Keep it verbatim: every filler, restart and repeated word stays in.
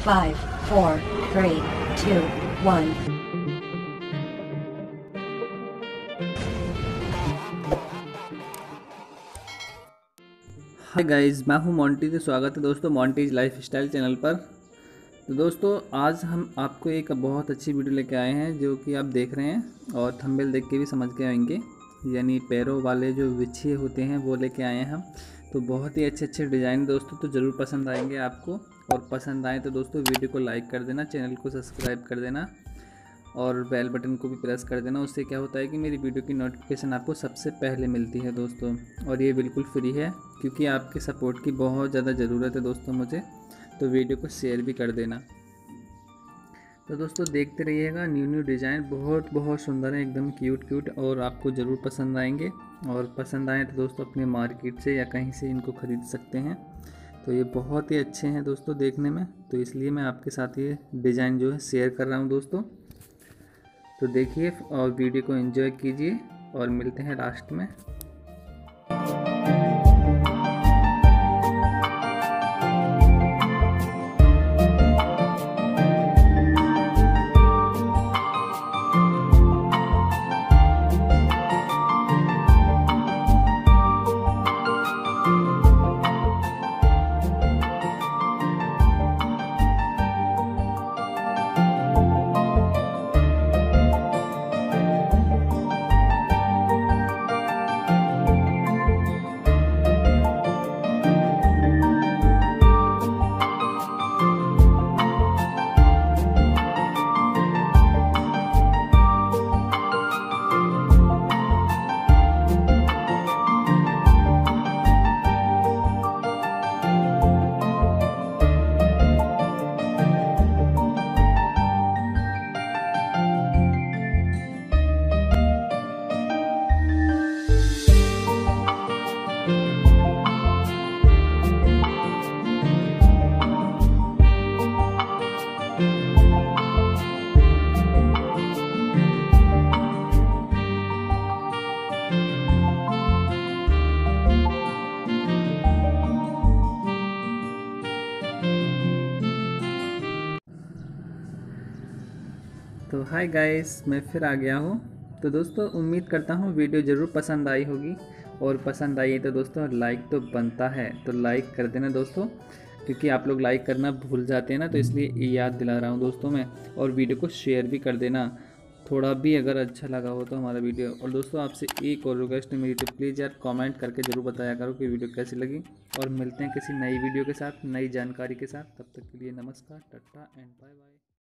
Five, four, three, two, one. Hi guys, मैं हूं Monty. तो स्वागत है दोस्तों मोंटीज लाइफ स्टाइल चैनल पर। तो दोस्तों आज हम आपको एक बहुत अच्छी वीडियो लेके आए हैं जो कि आप देख रहे हैं और थंबनेल देख के भी समझ गए होंगे, यानी पैरों वाले जो बिछिए होते हैं वो लेके आए हैं हम। तो बहुत ही अच्छे अच्छे डिज़ाइन दोस्तों, तो ज़रूर पसंद आएंगे आपको। और पसंद आए तो दोस्तों वीडियो को लाइक कर देना, चैनल को सब्सक्राइब कर देना और बेल बटन को भी प्रेस कर देना। उससे क्या होता है कि मेरी वीडियो की नोटिफिकेशन आपको सबसे पहले मिलती है दोस्तों। और ये बिल्कुल फ्री है क्योंकि आपके सपोर्ट की बहुत ज़्यादा ज़रूरत है दोस्तों मुझे। तो वीडियो को शेयर भी कर देना। तो दोस्तों देखते रहिएगा, न्यू न्यू डिज़ाइन बहुत बहुत सुंदर है, एकदम क्यूट क्यूट, और आपको ज़रूर पसंद आएंगे। और पसंद आए तो दोस्तों अपने मार्केट से या कहीं से इनको ख़रीद सकते हैं। तो ये बहुत ही अच्छे हैं दोस्तों देखने में, तो इसलिए मैं आपके साथ ये डिज़ाइन जो है शेयर कर रहा हूँ दोस्तों। तो देखिए और वीडियो को एंजॉय कीजिए और मिलते हैं लास्ट में। तो हाय गाइस, मैं फिर आ गया हूँ। तो दोस्तों उम्मीद करता हूँ वीडियो ज़रूर पसंद आई होगी, और पसंद आई है तो दोस्तों लाइक तो बनता है, तो लाइक कर देना दोस्तों, क्योंकि आप लोग लाइक करना भूल जाते हैं ना, तो इसलिए याद दिला रहा हूँ दोस्तों मैं। और वीडियो को शेयर भी कर देना थोड़ा भी अगर अच्छा लगा हो तो हमारा वीडियो। और दोस्तों आपसे एक और रिक्वेस्ट है मेरी, तो प्लीज़ यार कमेंट करके ज़रूर बताया करो कि वीडियो कैसी लगी। और मिलते हैं किसी नई वीडियो के साथ, नई जानकारी के साथ। तब तक के लिए नमस्कार, टाटा एंड बाय बाय।